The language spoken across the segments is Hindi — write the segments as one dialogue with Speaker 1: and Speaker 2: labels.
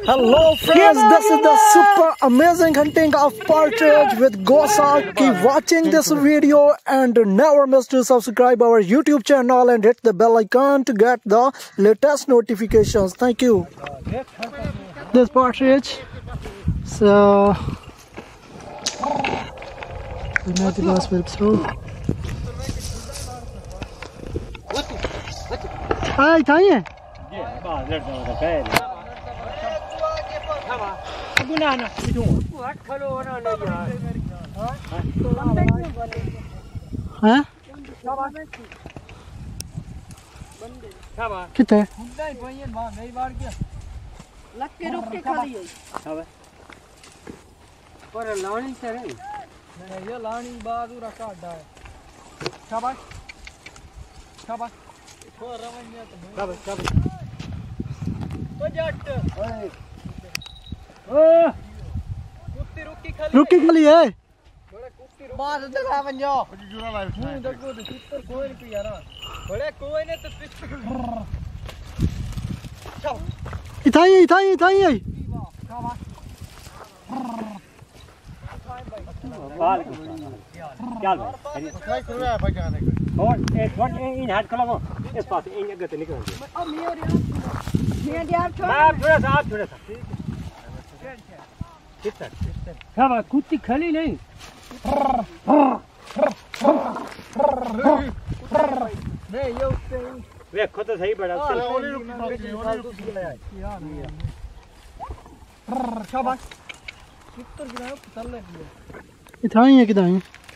Speaker 1: Hello friends, this is the super amazing hunting of partridge with goshawk. Keep watching this video and never miss to subscribe our YouTube channel and hit the bell icon to get the latest notifications. Thank you. This partridge. So the magic was whipped through. Hi, Tanya. Huh? कितने?
Speaker 2: पर लानी से नहीं ये लानी बाद रखा है शाबाश शाबाश छोड़ रवैया तो शाबाश शाबाश ओ जट ओ कुत्ती रुकी खाली है बड़ा कुत्ती बात दिखा बंजो जुरा लाइव देखो चित्तर कोई नहीं यार बड़े कोई नहीं तो
Speaker 1: इथाई
Speaker 2: शाबाश क्या भाई क्या है भाई जाने को और एक इन हाथ खलाओ इस पास इन जगह से निकल अब मैं यार छोड़ आप थोड़ा सा कितना क्या बात कुत्ती खली नहीं नहीं ये वे खुद सही बड़ा शाबाश चित्तर गिराओ चल ले
Speaker 1: इथाई है किदाई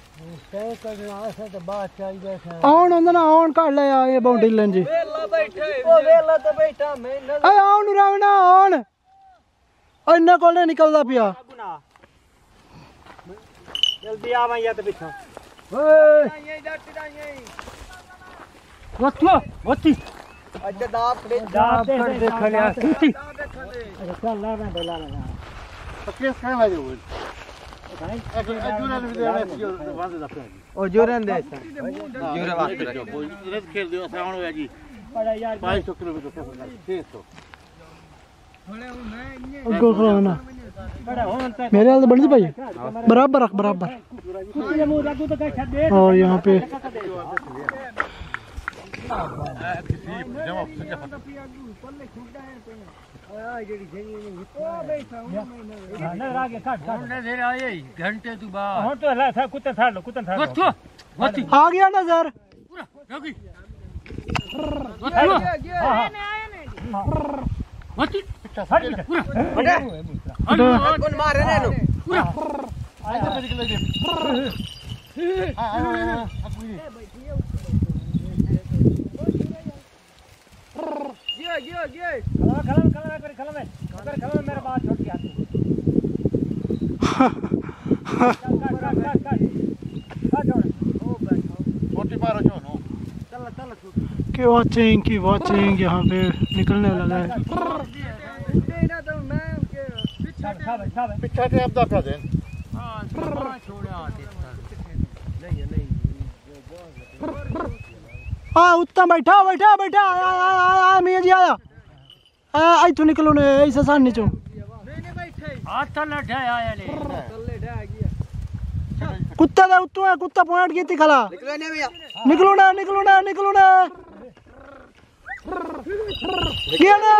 Speaker 1: आउन होंदा ना आउन काट ले आ ये बाउंड्री लाइन जी
Speaker 2: वेला बैठे ओ वेला तो बैठा मैं
Speaker 1: ए आउन रावना आउन इन्ना कोले निकलदा पिया
Speaker 2: जल्दी आ मैं या तो पीछे ओए ये जाती दा ये वत्ती अच्छा दाब दे देख ले कुत्ती चल ला मैं डला लगा पक्के खाने वाले हो और जोरन दे जोरे वास्ते रख खेल दियो साउंड होया जी बड़ा यार 2200 किलोमीटर 600
Speaker 1: गो खाना मेरे हाल तो बड़ी भाई बराबर रख बराबर और यहाँ पे
Speaker 2: घंटे तू बाहर तो हला था कुत्ता था लो
Speaker 1: आ गया ना सर
Speaker 2: मार रहे लो खला मेरा बात छोड़ के आते
Speaker 1: की वाचिंग यहाँ पे निकलने लगा है हाँ उत्तम बैठा आया मियाँ जी आया आई तो निकलो ने ऐसा सान नीचो कुत्ता दा उत्तू है कुत्ता पॉइंट की थी खला निकलो ना गया ना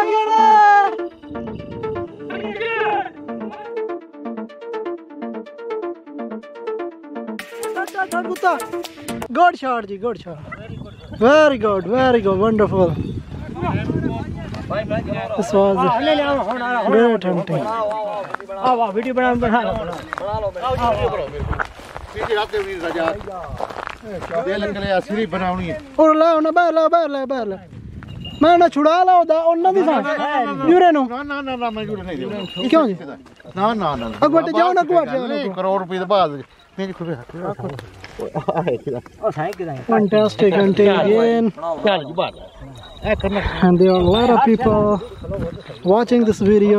Speaker 1: कुत्ता गुड शॉट जी good shot very good wonderful This was great hunting.
Speaker 2: Video बना लो
Speaker 1: और ला ना बाहर ले मैं ना छुड़ा ला ओदा ओना भी सा यूरे नो
Speaker 3: ना मैं यूरे नहीं दूंगा
Speaker 1: क्यों जी
Speaker 3: ना
Speaker 1: अगवट जाओ ना
Speaker 3: करोड़ रुपए के बाद मेरी खुद
Speaker 1: fantastic hunting again. And there are a lot of people watching this video.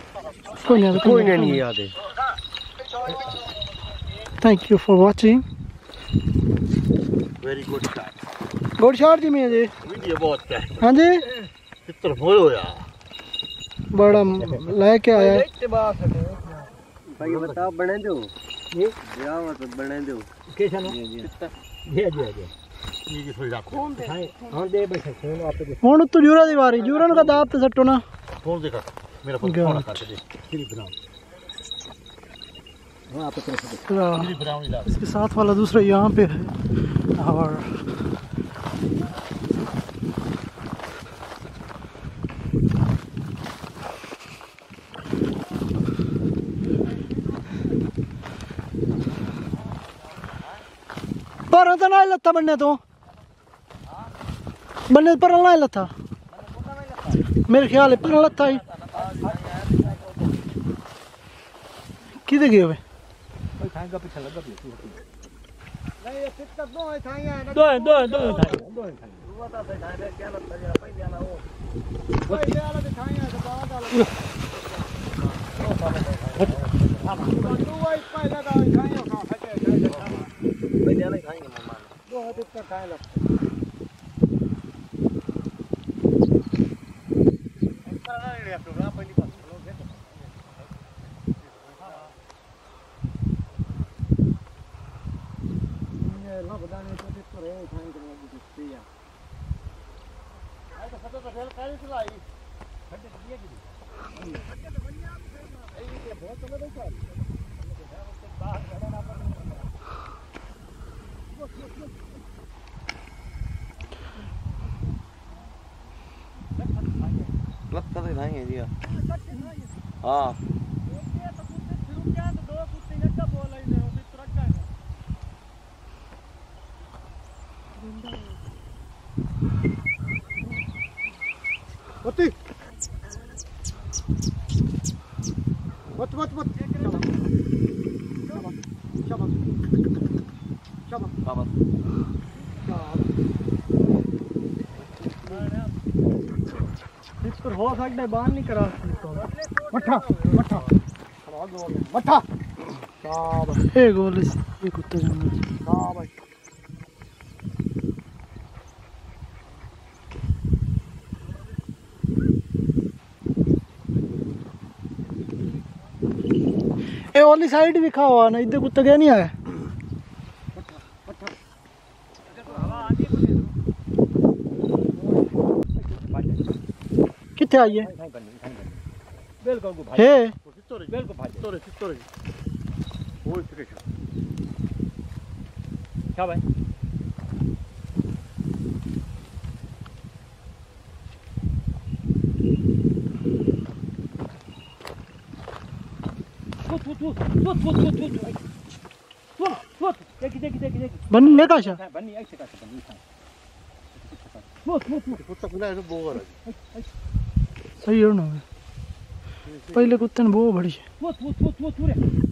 Speaker 1: Thank you for watching.
Speaker 3: Very good shot.
Speaker 1: Good shot जी मैं जी।
Speaker 3: वीडियो बहुत है।
Speaker 1: हाँ जी।
Speaker 3: कितना मोल होया।
Speaker 1: बड़ा लेके आया।
Speaker 2: भाई बता बने दो। ये ब्याह तो बने दो। कैसा ना? ये
Speaker 3: ये थोड़ी रखो।
Speaker 2: हां दे बैठे फोन आप पे।
Speaker 1: फोन तो जूरा दी वारी जूरा का दाब ते सट्टो ना।
Speaker 3: फोन देखा मेरा फोन करके दे।
Speaker 2: सिर्फ बनाओ। हां आप पे
Speaker 3: सिर्फ ब्राउन ला।
Speaker 1: इसके साथ वाला दूसरा यहाँ पे है और पर तो ना लता बनने तो बनने पर ना लता मेरे ख्याल है पर लता ही किधर गए हुए
Speaker 2: कोई खाएगा पीछे लगा भी नहीं ये कितना दो है खाएंगे ना
Speaker 1: दो
Speaker 2: वो तो खाएंगे क्या लगता है पहले आना वो पहले वाला दिखाएंगे तो बाद वाला हां दो वाई पहले का खाएंगे खा पहले वाला खाएंगे मम्मा दो है कितना खाए लगता है
Speaker 3: लगता तो नहीं है जी। हां
Speaker 2: मत शाबाश इस पर हो सकता है बाहर नहीं करा मठा मठा मठा शाबाश
Speaker 1: ए गोल ये कुत्ते जंगल
Speaker 2: शाबाश
Speaker 1: ए वाली साइड भी खा हुआ ना इधर कुत्ता गया नहीं आया कितने आई है
Speaker 2: बिल्कुल
Speaker 1: हे
Speaker 2: बिल्कुल भाई
Speaker 3: सितोरे वो इसके
Speaker 2: क्या भाई
Speaker 1: बन्नी ले काशा
Speaker 3: कुत्ता खुला है तो बोर है।
Speaker 1: सही हो ना पहले कुत्ते ने वो बड़ी है